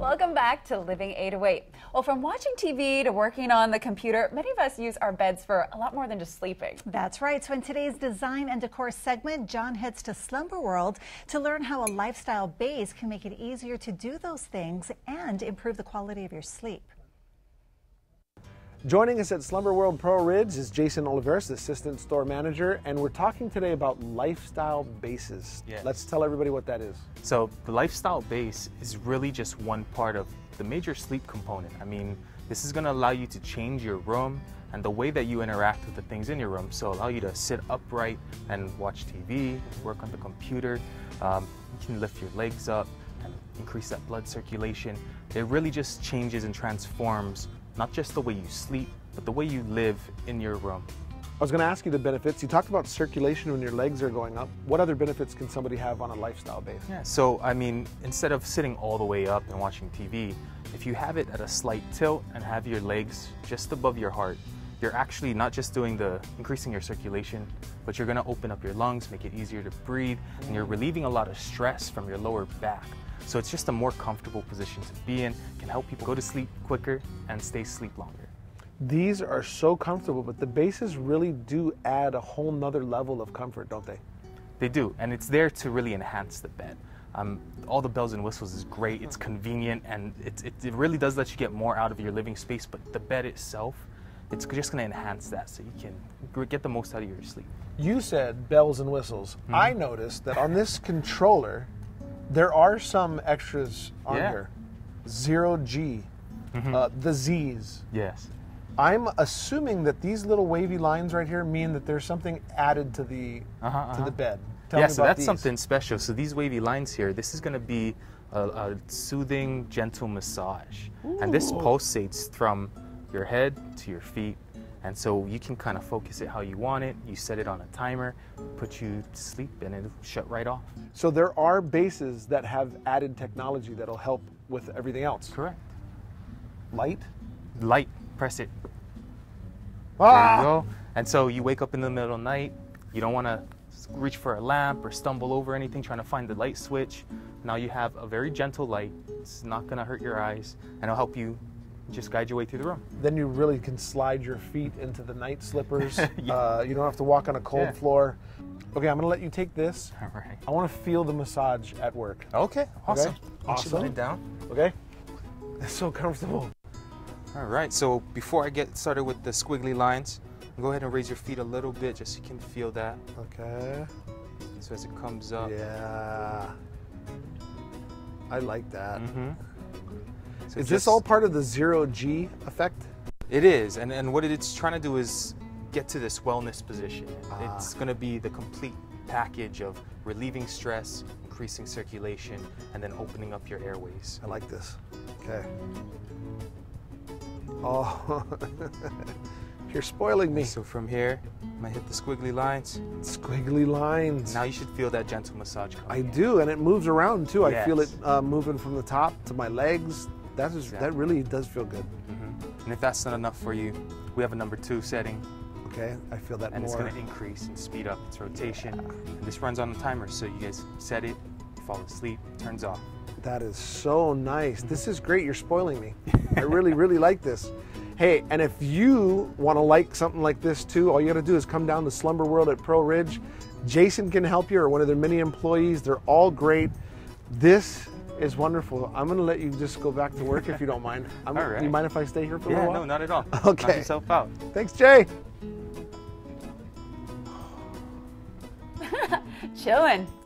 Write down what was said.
Welcome back to Living 808. Well, from watching TV to working on the computer, many of us use our beds for a lot more than just sleeping. That's right. So in today's Design and Decor segment, John heads to Slumber World to learn how a lifestyle base can make it easier to do those things and improve the quality of your sleep. Joining us at Slumber World Pro Ridge is Jason Oliveris, the Assistant Store Manager, and we're talking today about lifestyle bases. Yes. Let's tell everybody what that is. So the lifestyle base is really just one part of the major sleep component. I mean, this is going to allow you to change your room and the way that you interact with the things in your room. So allow you to sit upright and watch TV, work on the computer. You can lift your legs up and increase that blood circulation. It really just changes and transforms not just the way you sleep, but the way you live in your room. I was going to ask you the benefits. You talked about circulation when your legs are going up. What other benefits can somebody have on a lifestyle base? Yeah, so I mean, instead of sitting all the way up and watching TV, if you have it at a slight tilt and have your legs just above your heart, you're actually not just doing the increasing your circulation, but you're going to open up your lungs, make it easier to breathe, and you're relieving a lot of stress from your lower back. So it's just a more comfortable position to be in, can help people go to sleep quicker and stay asleep longer. These are so comfortable, but the bases really do add a whole nother level of comfort, don't they? They do, and it's there to really enhance the bed. All the bells and whistles is great, it's convenient, and it really does let you get more out of your living space, but the bed itself, it's just going to enhance that so you can get the most out of your sleep. You said bells and whistles. I noticed that on this controller, there are some extras on here. 0G, the Z's. Yes. I'm assuming that these little wavy lines right here mean that there's something added to the bed. Tell me so about that's these. something special. So these wavy lines here, this is going to be a soothing, gentle massage. Ooh. And this pulsates from your head to your feet. And so you can kind of focus it how you want it. You set it on a timer, put you to sleep, and it'll shut right off. So there are bases that have added technology that'll help with everything else. Correct. Light? Light, press it. Ah! There you go. And so you wake up in the middle of the night, you don't want to reach for a lamp or stumble over anything trying to find the light switch. Now you have a very gentle light. It's not going to hurt your eyes, and it'll help you just guide your way through the room. Then you really can slide your feet into the night slippers. You don't have to walk on a cold floor. Okay, I'm going to let you take this. All right. I want to feel the massage at work. Okay, awesome. Okay? Awesome. Let it down. Okay? It's so comfortable. All right, so before I get started with the squiggly lines, go ahead and raise your feet a little bit just so you can feel that. Okay. So as it comes up. Yeah. I like that. So Is this all part of the 0G effect? It is, and what it's trying to do is get to this wellness position. It's going to be the complete package of relieving stress, increasing circulation, and then opening up your airways. I like this. Okay. Oh, you're spoiling me. So from here, I'm going to hit the squiggly lines. Squiggly lines. Now you should feel that gentle massage coming I in. do, and it moves around too. Yes. I feel it moving from the top to my legs. That really does feel good. And if that's not enough for you, we have a number 2 setting. Okay, I feel that And more. it's going to increase and speed up its rotation. And this runs on a timer, so you guys set it, fall asleep, it turns off. That is so nice. This is great. You're spoiling me. I really, really like this. Hey, and if you want to like something like this too, all you got to do is come down to Slumber World at Pro Ridge. Jason can help you, or one of their many employees. They're all great. This is wonderful. I'm going to let you just go back to work if you don't mind. All right. You mind if I stay here for a little while? No, not at all. Okay. Knock yourself out. Thanks, Jay. Chilling.